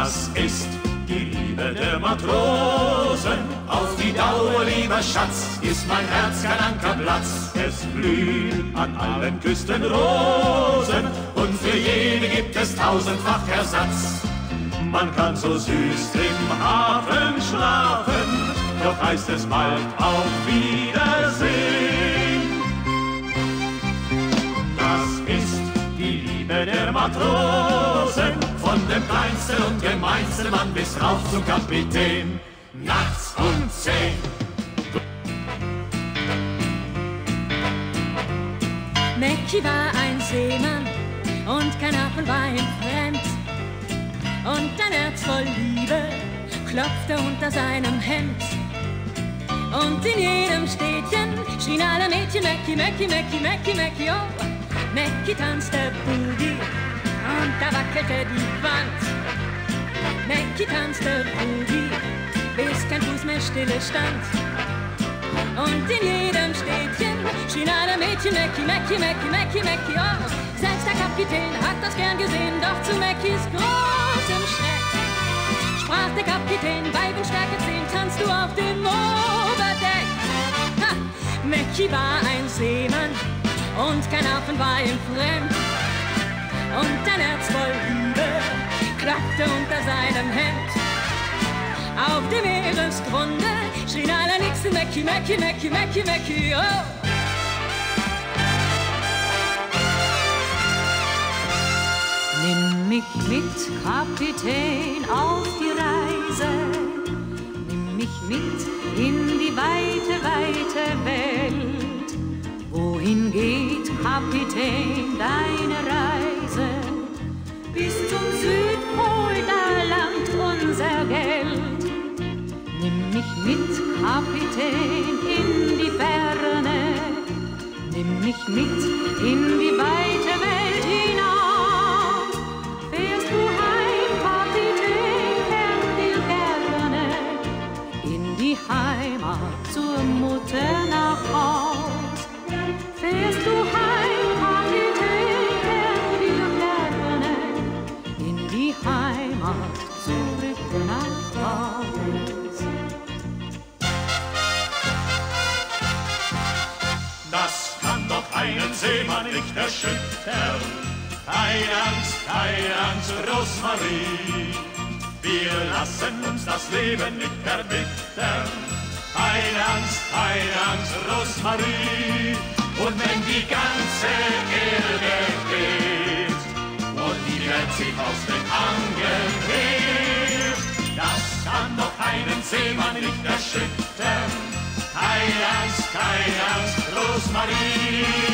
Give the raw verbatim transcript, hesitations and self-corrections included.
Das ist die Liebe der Matrosen. Auf die Dauer, lieber Schatz, ist mein Herz kein Ankerplatz. Es blühen an allen Küsten Rosen und für jede gibt es tausendfach Ersatz. Man kann so süß im Hafen schlafen, doch heißt es bald auf Wiedersehen. Das ist die Liebe der Matrosen, von dem kleinsten und gemeinsten Mann bis rauf zum Kapitän. Nachts um zehn. Mäcki war ein Seemann und kein Apfel war ihm fremd. Und ein Herz voll Liebe klopfte unter seinem Hemd. Und in jedem Städtchen schrien alle Mädchen Mäcki, Mäcki, Mäcki, Mäcki, Mäcki, oh. Mäcki tanzte Boogie und da wackelte die Wand. Mäcki tanzte Boogie, bis kein Fuß mehr stille stand. Und in jedem Städtchen schrien alle Mädchen Mäcki, Mäcki, Mäcki, Mäcki, Mäcki, oh. Selbst der Kapitän hat das gern gesehen, doch zu Mäckis großem Schreck sprach der Kapitän, bei Windstärke zehn tanzt du auf dem Oberdeck. Ha! Mäcki war ein Seemann und kein Affen war ihm fremd. Und ein Herz voll Liebe klappte unter seinem Hemd. Auf dem Meeresgrunde schrien alle Nixen Mäcki, Mäcki, Mäcki, Mäcki, Mäcki, oh. Nimm mich mit, Kapitän, auf die Reise. Nimm mich mit in die weite, weite Welt. Wohin geht, Kapitän, deine Reise? Bis zum Südpol, da langt unser Geld. Nimm mich mit, Kapitän, in die Ferne. Nimm mich mit in die weite Welt hinaus. Heimat zur Mutter nach Haus. Fährst du heim, Kapitän, kehr dir gerne in die Heimat zurück nach Haus. Das kann doch einen Seemann nicht erschüttern. Keine Angst, keine Angst, Rosmarie. Wir lassen uns das Leben nicht verbittern. Keine Angst, keine Angst, Rosmarie. Und wenn die ganze Erde weht und die Welt sich aus den Angeln hebt, das kann doch einen Seemann nicht erschüttern. Keine Angst, keine Angst, Rosmarie.